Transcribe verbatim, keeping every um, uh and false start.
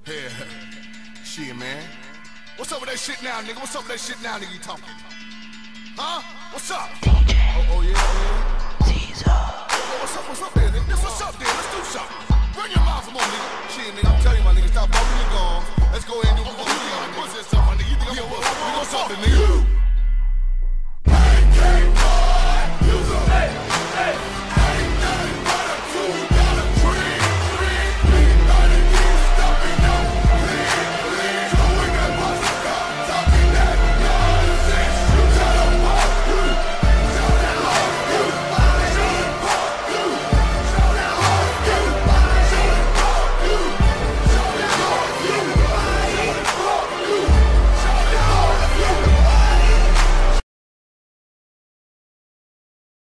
Yeah. Shit, man. What's up with that shit now, nigga? What's up with that shit now, nigga, you talking? Huh? What's up? Oh, oh yeah, yeah. Caesar. Yo, what's up, what's up there, nigga? What's up there? Let's do something. Bring your mouth, come on, nigga. Shit, nigga, I'm telling you, my nigga, stop bumping your gums. Let's go ahead and do what we're gonna do. What's this, something, my nigga? You think I'm gonna we gonna something, nigga?